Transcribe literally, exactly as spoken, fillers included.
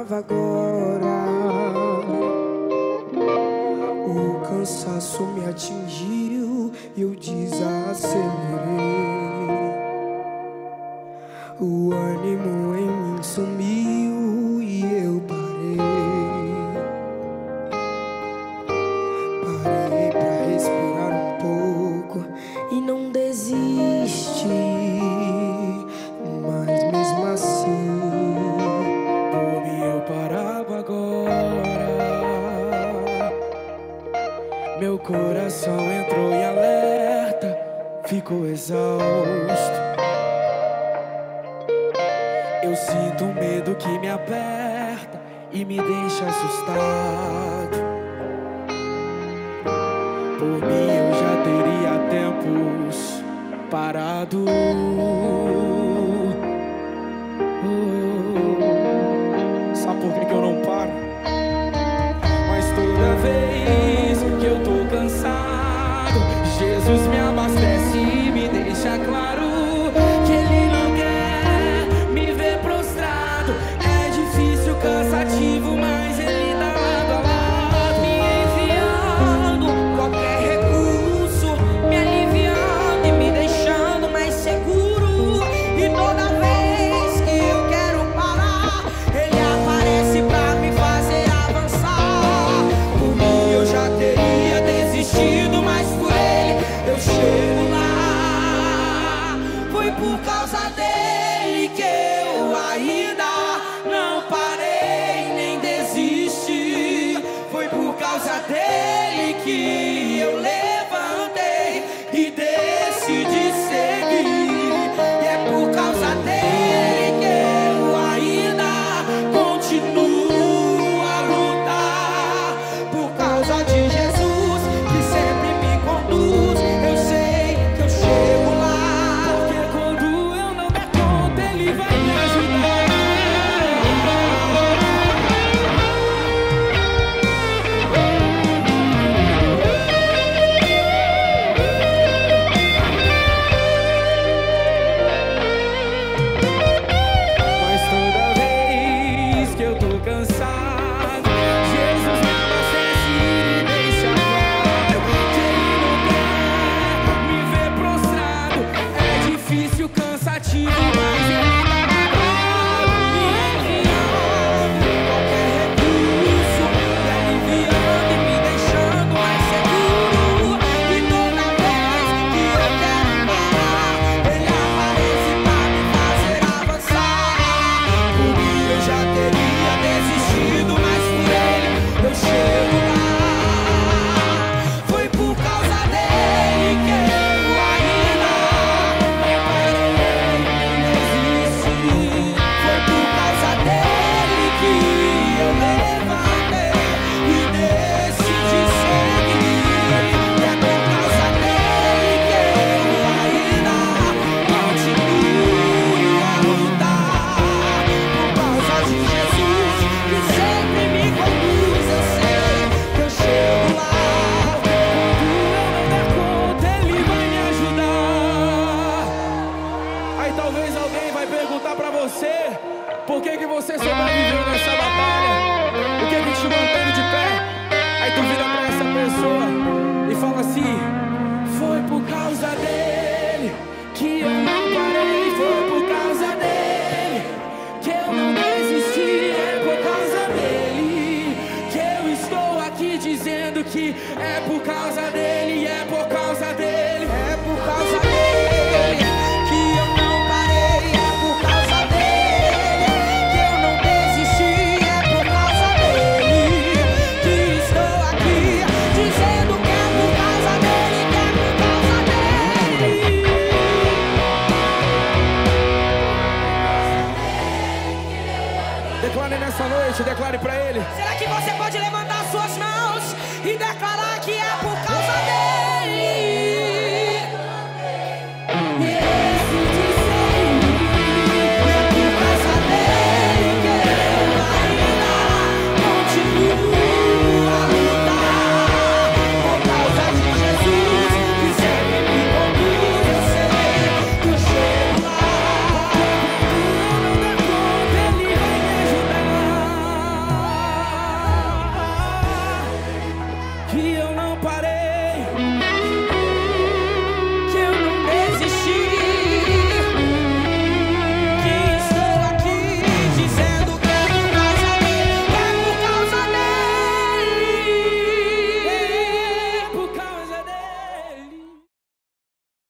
parava agora. O cansaço me atingiu e eu desacelerei. O ânimo em mim sumiu e eu parei. Parei pra respirar um pouco e não desisti. Mas mesmo assim, por mim eu parava agora. Meu coração entrou em alerta, ficou exausto. Eu sinto um medo que me aperta e me deixa assustado. Por mim eu já teria tempos parado. Oh, sabe por que que eu não paro? Mas toda vez que eu tô cansado, Jesus me abastece e me deixa claro que Ele não quer me ver prostrado. É difícil, cansativo, mas Ele dá lado a lado, me enviando qualquer recurso, me aliviando e me deixando mais seguro. E toda vez que eu quero parar, Ele aparece pra me fazer avançar. Por mim eu já teria desistido, mas por Ele eu chego lá. Foi por causa dele que eu ainda não parei nem desisti. Foi por causa dele que eu levantei e decidi seguir. E é por causa dele que eu ainda continuo a lutar. Por causa de Jesus que sempre me conduz, eu sei que eu chego lá. Porque quando eu não der conta, Ele vai me ajudar. Mas toda vez que eu tô cansado, Jesus me abastece e me deixa claro que Ele não quer me ver prostrado. É difícil, cansativo, mas Ele dá lado, me enviando qualquer recurso, me aliviando e me deixando mais seguro. E toda vez que eu quero parar, Ele aparece pra me fazer avançar. Por mim eu já teria desistido, mas por Ele eu chego lá. Foi por causa dele que eu ainda não parei nem desisti. Foi por causa dele que eu levantei e decidi seguir. E é por causa dele que eu ainda continuo a lutar. Por causa de Jesus que sempre me conduz, eu sei que eu chego lá. Quando eu não der conta, Ele vai me ajudar. Aí talvez alguém vai perguntar pra você: por que que você sobreviveu nessa batalha? O que que te mantém de pé? Aí tu vira pra essa pessoa e fala assim: foi por causa dele que eu não parei. Foi por causa dele que eu não desisti. É por causa dele que eu estou aqui dizendo que é por causa dele. É por causa dele. É por causa dele que eu não parei. É por causa dele que eu não desisti. É por causa dele que estou aqui dizendo que é por causa dele. Que é por causa dele. Declare nessa noite, declare pra Ele. Será que você pode levantar suas mãos e declarar que é por causa